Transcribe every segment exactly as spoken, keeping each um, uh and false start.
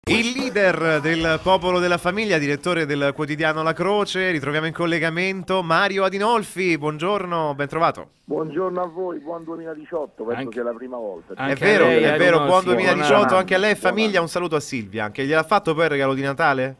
Il leader del Popolo della Famiglia, direttore del quotidiano La Croce, ritroviamo in collegamento Mario Adinolfi. Buongiorno, ben trovato. Buongiorno a voi, buon duemiladiciotto, penso Anche- sia la prima volta. È vero, lei, è vero, Adinolfi, buon buon duemiladiciotto anno. anche a lei e Buon famiglia. anno. Un saluto a Silvia anche. Gliel'ha fatto poi il regalo di Natale?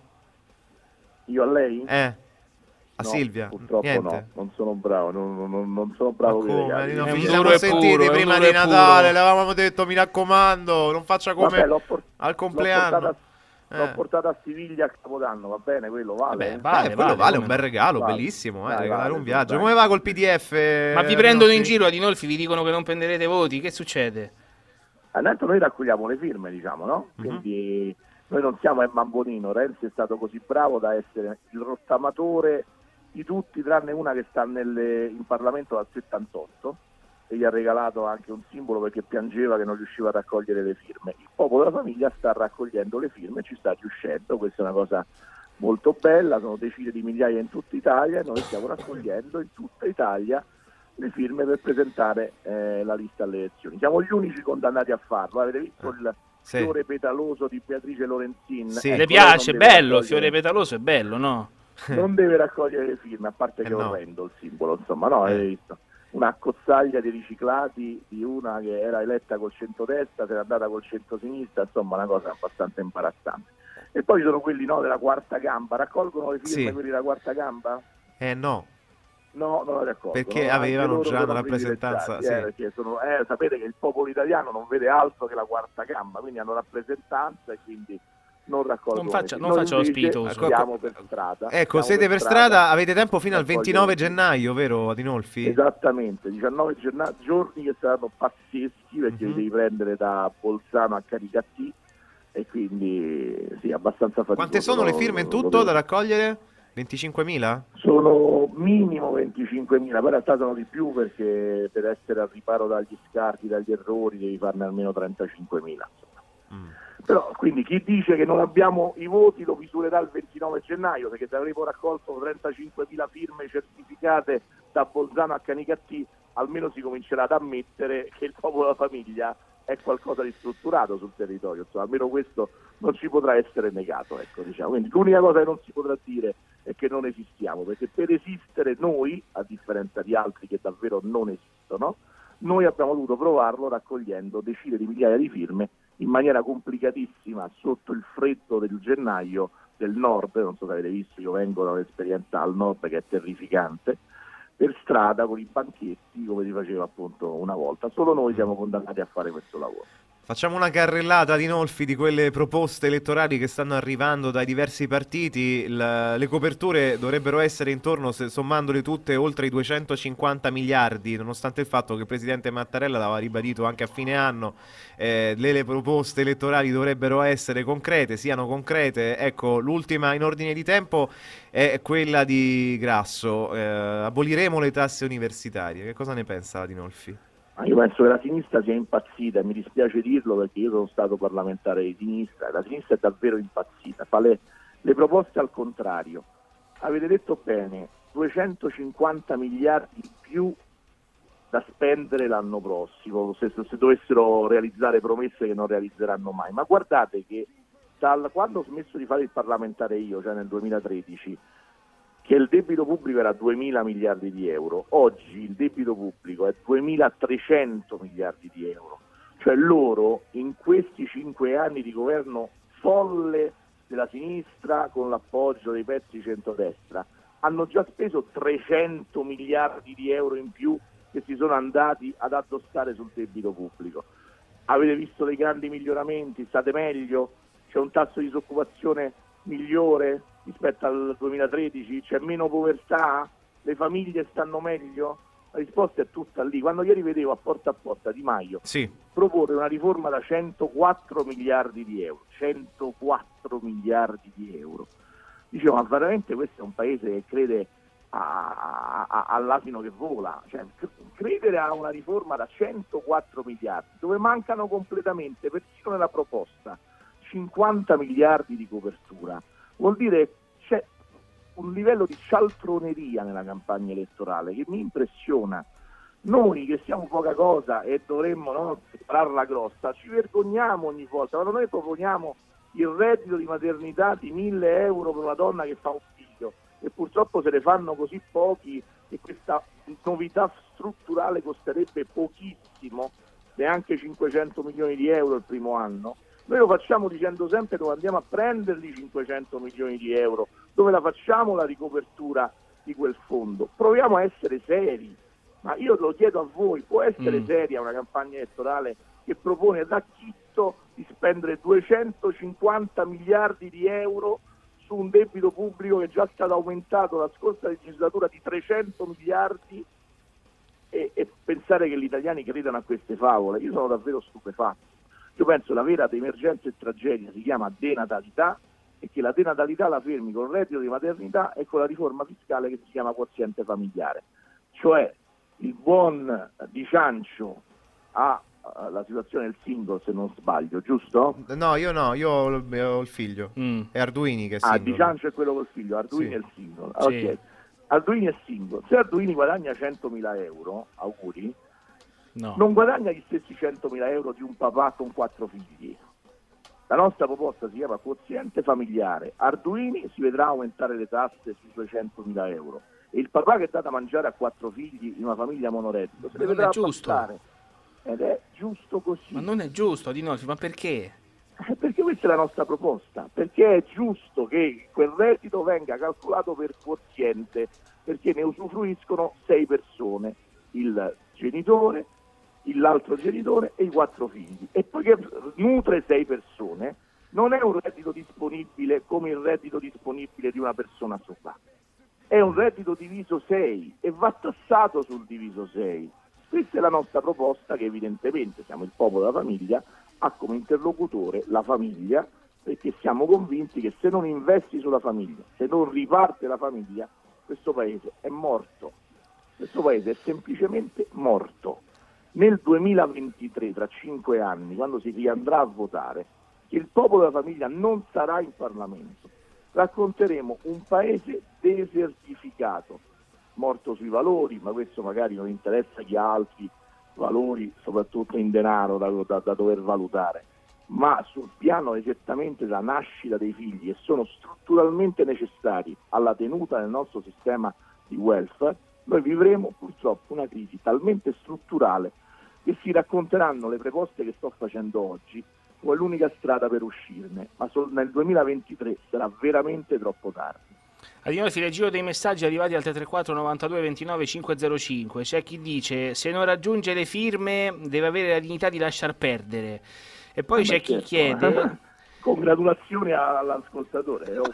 Io a lei? Eh, a No, Silvia? purtroppo Niente? no, non sono bravo, non, non- non sono Ma bravo con i come? regali. Adinolfi, È un ci duro siamo e sentiti puro, è un prima duro di e Natale, puro. le avevamo detto mi raccomando, non faccia come Vabbè, l'ho, por- al l'ho compleanno. portata, l'ho Eh. portata a Siviglia a Capodanno, va bene, quello vale? Vabbè, Eh, vale, quello vale, vale, un come bel no. regalo, Vale. bellissimo, eh, Dai, regalare vale, un viaggio. dai. Come va col P D F? Ma vi prendono in Adinolfi? giro, Adinolfi, vi dicono che non prenderete voti, che succede? Intanto noi raccogliamo le firme, diciamo, no? Mhm. Quindi noi non siamo Emma Bonino, Renzi è stato così bravo da essere il rottamatore di tutti, tranne una che sta nelle- in Parlamento dal settantotto, e gli ha regalato anche un simbolo perché piangeva che non riusciva a raccogliere le firme. Il Popolo della Famiglia sta raccogliendo le firme, ci sta riuscendo, questa è una cosa molto bella, sono decine di migliaia in tutta Italia e noi stiamo raccogliendo in tutta Italia le firme per presentare eh, la lista alle elezioni. Siamo gli unici condannati a farlo. Avete visto il Sì. fiore petaloso di Beatrice Lorenzin? Sì. Ecco, Le lei non piace? deve Bello, il raccogliere- fiore petaloso è bello, no? non deve raccogliere le firme, a parte Eh che è no. orrendo il simbolo, insomma, no, Eh. avete visto? Una accozzaglia di riciclati di una che era eletta col centrodestra, se n'è andata col centrosinistra, insomma una cosa abbastanza imbarazzante. E poi ci sono quelli, no, della quarta gamba, raccolgono le firme Sì. quelli della quarta gamba? Eh no, No, non la raccolgono. Perché Anche avevano loro già sono una rappresentanza, privilegiati, eh, sì. perché sono- eh, sapete che il popolo italiano non vede altro che la quarta gamba, quindi hanno rappresentanza e quindi non raccolgono. Non faccia- le non firme. faccia Noi lo invece spiritoso. Siamo per strada. ecco, siamo siete per strada, avete tempo fino al raccogliere ventinove le firme. gennaio, vero Adinolfi? Esattamente, diciannove giorna- giorni che saranno pazzeschi perché Mhm. li devi prendere da Bolzano a Caricattì e quindi sì, abbastanza faticoso. Quante sono le firme in lo- lo tutto devo- da raccogliere? venticinquemila? Sono minimo venticinquemila, poi in realtà sono di più perché per essere al riparo dagli scarti, dagli errori devi farne almeno trentacinquemila. Mm. Però quindi chi dice che non abbiamo i voti lo misurerà il ventinove gennaio, perché se avremo raccolto trentacinquemila firme certificate da Bolzano a Canicattì, almeno si comincerà ad ammettere che il Popolo della Famiglia è qualcosa di strutturato sul territorio, insomma, almeno questo non ci potrà essere negato, ecco, diciamo. Quindi l'unica cosa che non si potrà dire è che non esistiamo, perché per esistere noi, a differenza di altri che davvero non esistono, noi abbiamo dovuto provarlo raccogliendo decine di migliaia di firme in maniera complicatissima sotto il freddo del gennaio del nord. Non so se avete visto, io vengo da un'esperienza al nord che è terrificante, per strada con i banchetti come si faceva appunto una volta. Solo noi siamo condannati a fare questo lavoro. Facciamo una carrellata di Nolfi di quelle proposte elettorali che stanno arrivando dai diversi partiti. La- le coperture dovrebbero essere intorno, se, sommandole tutte, oltre i duecentocinquanta miliardi, nonostante il fatto che il presidente Mattarella l'aveva ribadito anche a fine anno. Eh, le, le proposte elettorali dovrebbero essere concrete, siano concrete. Ecco, l'ultima in ordine di tempo è quella di Grasso. Eh, aboliremo le tasse universitarie. Che cosa ne pensa Di Nolfi? Ma io penso che la sinistra sia impazzita, e mi dispiace dirlo perché io sono stato parlamentare di sinistra, la sinistra è davvero impazzita, fa le, le proposte al contrario. Avete detto bene, duecentocinquanta miliardi in più da spendere l'anno prossimo, se, se dovessero realizzare promesse che non realizzeranno mai. Ma guardate che dal, quando ho smesso di fare il parlamentare io, cioè nel duemilatredici, che il debito pubblico era duemila miliardi di euro, oggi il debito pubblico è duemilatrecento miliardi di euro. Cioè loro in questi cinque anni di governo folle della sinistra con l'appoggio dei pezzi centrodestra hanno già speso trecento miliardi di euro in più che si sono andati ad addossare sul debito pubblico. Avete visto dei grandi miglioramenti? State meglio? C'è un tasso di disoccupazione migliore rispetto al duemilatredici? C'è meno povertà? Le famiglie stanno meglio? La risposta è tutta lì. Quando ieri vedevo a Porta a Porta Di Maio Sì. proporre una riforma da centoquattro miliardi di euro, centoquattro miliardi di euro, dicevo, ma veramente questo è un paese che crede a, a, all'asino che vola? Cioè, credere a una riforma da centoquattro miliardi, dove mancano completamente, persino nella proposta, cinquanta miliardi di copertura, vuol dire c'è un livello di cialtroneria nella campagna elettorale che mi impressiona. Noi che siamo poca cosa e dovremmo, no, spararla grossa, ci vergogniamo ogni volta. Quando noi proponiamo il reddito di maternità di mille euro per una donna che fa un figlio, e purtroppo se ne fanno così pochi che questa novità strutturale costerebbe pochissimo, neanche cinquecento milioni di euro il primo anno. Noi lo facciamo dicendo sempre dove andiamo a prenderli cinquecento milioni di euro, dove la facciamo la ricopertura di quel fondo. Proviamo a essere seri, ma io lo chiedo a voi, può essere mm. seria una campagna elettorale che propone da chitto di spendere duecentocinquanta miliardi di euro su un debito pubblico che è già stato aumentato la scorsa legislatura di trecento miliardi e, e pensare che gli italiani credano a queste favole? Io sono davvero stupefatto. Io penso che la vera emergenza e tragedia si chiama denatalità, e che la denatalità la fermi con il reddito di maternità e con la riforma fiscale che si chiama quoziente familiare. Cioè il buon Di Ciancio ha la situazione del single, se non sbaglio, giusto? No, io no, io ho, ho il figlio. Mm. È Arduini che è single. Ah, Di Ciancio è quello col figlio, Arduini sì. È il single. Sì. Ok. Arduini è single. Se Arduini guadagna centomila euro, auguri, no. non guadagna gli stessi centomila euro di un papà con quattro figli. La nostra proposta si chiama quoziente familiare. Arduini si vedrà aumentare le tasse sui duecentomila euro e il papà che dà da mangiare a quattro figli in una famiglia monoreddito se ne vedrà abbassare. Ed è giusto così. Ma non è giusto, Adinolfi, ma perché? Eh, perché questa è la nostra proposta, perché è giusto che quel reddito venga calcolato per quoziente, perché ne usufruiscono sei persone, il genitore, l'altro genitore e i quattro figli, e poiché nutre sei persone non è un reddito disponibile come il reddito disponibile di una persona sola, è un reddito diviso sei e va tassato sul diviso sei. Questa è la nostra proposta, che evidentemente siamo il popolo della famiglia, ha come interlocutore la famiglia, perché siamo convinti che se non investi sulla famiglia, se non riparte la famiglia, questo paese è morto, questo paese è semplicemente morto. Nel duemilaventitré, tra cinque anni, quando si riandrà a votare, che il popolo della famiglia non sarà in Parlamento, racconteremo un paese desertificato, morto sui valori, ma questo magari non interessa chi ha altri valori, soprattutto in denaro, da, da, da dover valutare, ma sul piano esattamente della nascita dei figli, che sono strutturalmente necessari alla tenuta del nostro sistema di welfare, noi vivremo purtroppo una crisi talmente strutturale che si racconteranno le proposte che sto facendo oggi come l'unica strada per uscirne, ma sol- nel duemilaventitré sarà veramente troppo tardi. Adinolfi, le giro dei messaggi arrivati al tre tre quattro novantadue ventinove cinquecentocinque. C'è chi dice: se non raggiunge le firme deve avere la dignità di lasciar perdere. E poi ah, c'è chi certo. chiede congratulazioni all'ascoltatore, è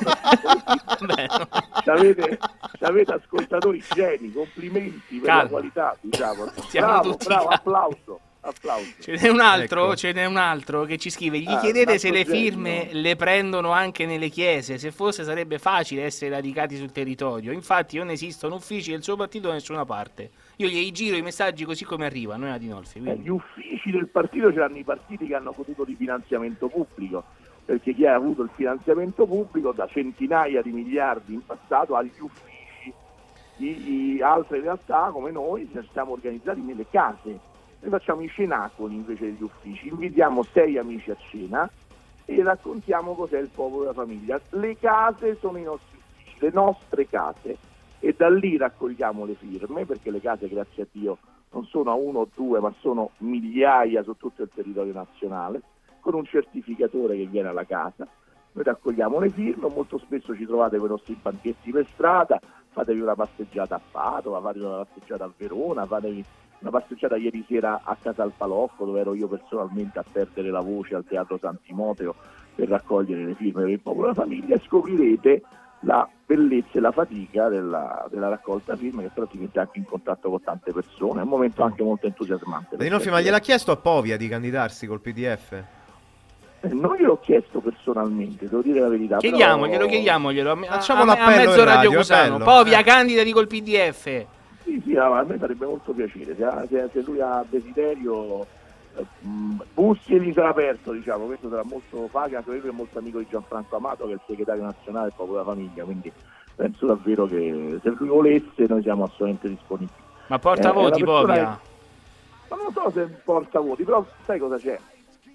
avete, avete ascoltatori geni, complimenti per Calma. la qualità, diciamo. Bravo, bravo, applauso. Applauso. Ce n'è un altro, ecco. ce n'è un altro che ci scrive: gli ah, chiedete se le firme genio. le prendono anche nelle chiese, se fosse sarebbe facile essere radicati sul territorio, infatti non esistono uffici del suo partito da nessuna parte. Io gli giro i messaggi così come arrivano, eh, Adinolfi, eh, gli uffici del partito ce l'hanno i partiti che hanno goduto di finanziamento pubblico, perché chi ha avuto il finanziamento pubblico da centinaia di miliardi in passato ha gli uffici di, di altre realtà come noi, ci siamo organizzati nelle case. Noi facciamo i cenacoli invece degli uffici, invitiamo sei amici a cena e raccontiamo cos'è il popolo della famiglia. Le case sono i nostri uffici, le nostre case, e da lì raccogliamo le firme, perché le case, grazie a Dio, non sono a uno o due, ma sono migliaia su tutto il territorio nazionale, con un certificatore che viene alla casa. Noi raccogliamo le firme, molto spesso ci trovate con i nostri banchetti per strada, fatevi una passeggiata a Padova, fatevi una passeggiata a Verona, fatevi una passeggiata ieri sera a Casal Palocco, dove ero io personalmente a perdere la voce al Teatro San Timoteo per raccogliere le firme per il popolo della famiglia, e scoprirete la bellezza e la fatica della, della raccolta firme, che però ti mette anche in contatto con tante persone. È un momento anche molto entusiasmante. Adinolfi, ma gliel'ha chiesto a Povia di candidarsi col P D F? Eh, non gliel'ho chiesto personalmente, devo dire la verità. Chiediamoglielo, però... chiediamoglielo. A, Facciamo a, l'appello a mezzo in Radio radio, Cusano. Povia, eh. candidati col P D F. Sì, sì, a me farebbe molto piacere. Se, se, se lui ha desiderio, eh, Bussi gli sarà aperto, diciamo. Questo sarà molto facile, anche lui è molto amico di Gianfranco Amato, che è il segretario nazionale del popolo della famiglia, quindi penso davvero che se lui volesse noi siamo assolutamente disponibili. Ma porta eh, voti, Povia? Che... Ma non so se porta voti, però sai cosa c'è?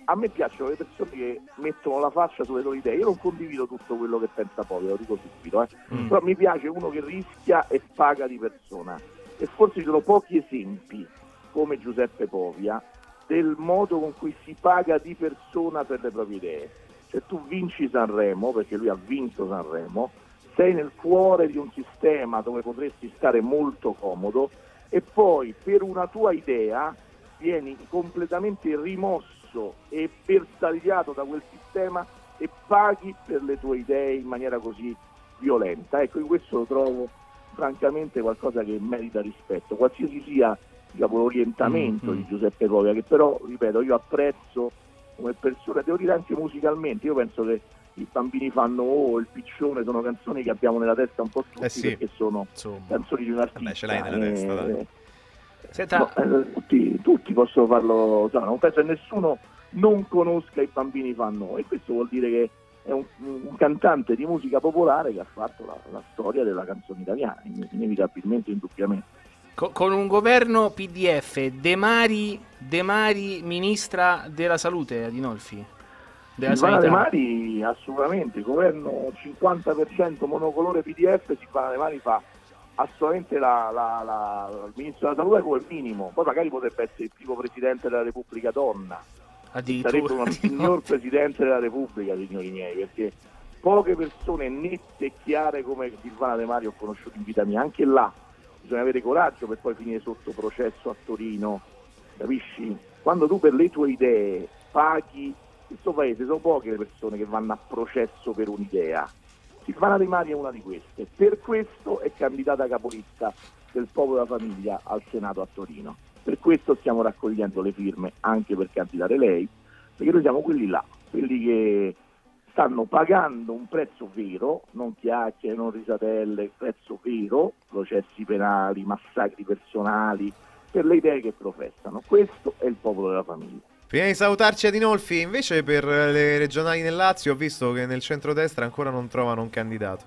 a me piacciono le persone che mettono la faccia sulle loro idee. Io non condivido tutto quello che pensa Povia, lo dico subito, eh. mm. però mi piace uno che rischia e paga di persona, e forse ci sono pochi esempi come Giuseppe Povia del modo con cui si paga di persona per le proprie idee. Cioè tu vinci Sanremo, perché lui ha vinto Sanremo, sei nel cuore di un sistema dove potresti stare molto comodo, e poi per una tua idea vieni completamente rimosso e bersagliato da quel sistema e paghi per le tue idee in maniera così violenta. Ecco, in questo lo trovo francamente qualcosa che merita rispetto, qualsiasi sia, diciamo, l'orientamento mm-hmm. di Giuseppe Povia, che però, ripeto, io apprezzo come persona, devo dire anche musicalmente. Io penso che I Bambini fanno oh, Il Piccione sono canzoni che abbiamo nella testa un po' tutti, eh sì. perché sono Insomma. canzoni di un artista. Vabbè, ce l'hai nella eh, testa, dai. Senta... No, eh, tutti, tutti possono farlo, no, non penso che nessuno non conosca I Bambini fanno, e questo vuol dire che è un, un cantante di musica popolare che ha fatto la, la storia della canzone italiana, inevitabilmente, indubbiamente. Con, con un governo P D F, De Mari, De Mari ministra della salute, Adinolfi? Della Silvana sanità. De Mari assolutamente, governo cinquanta per cento monocolore P D F, Silvana De Mari fa assolutamente la, la, la, il ministro della salute come minimo, poi magari potrebbe essere il primo presidente della Repubblica donna, sarebbe una signor presidente della Repubblica, signori miei, perché poche persone nette e chiare come Silvana De Mari ho conosciuto in vita mia. Anche là bisogna avere coraggio per poi finire sotto processo a Torino, capisci? Quando tu per le tue idee paghi, in questo paese sono poche le persone che vanno a processo per un'idea. Silvana De Mari è una di queste, per questo è candidata capolista del Popolo della Famiglia al Senato a Torino, per questo stiamo raccogliendo le firme anche per candidare lei, perché noi siamo quelli là, quelli che stanno pagando un prezzo vero, non chiacchiere, non risatelle, prezzo vero, processi penali, massacri personali, per le idee che professano. Questo è il Popolo della Famiglia. Prima di salutarci, Adinolfi, invece per le regionali nel Lazio ho visto che nel centrodestra ancora non trovano un candidato.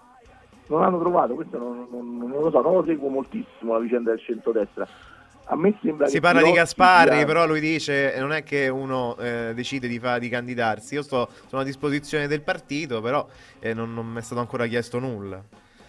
Non hanno trovato, questo non, non, non lo so, non lo seguo moltissimo la vicenda del centrodestra. A me sembra si che parla di Gasparri, sia... però lui dice non è che uno eh, decide di, fa, di candidarsi. Io sto sono a disposizione del partito, però eh, non, non mi è stato ancora chiesto nulla.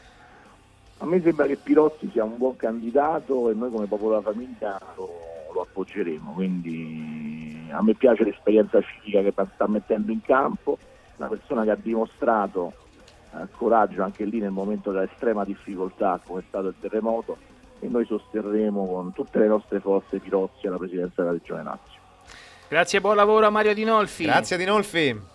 A me sembra che Pirozzi sia un buon candidato e noi come Popolo della Famiglia lo, lo appoggeremo, quindi a me piace l'esperienza civica che sta mettendo in campo, una persona che ha dimostrato eh, coraggio anche lì nel momento dell'estrema difficoltà come è stato il terremoto, e noi sosterremo con tutte le nostre forze Pirozzi alla presidenza della Regione Lazio. Grazie e buon lavoro a Mario Adinolfi. Grazie Adinolfi.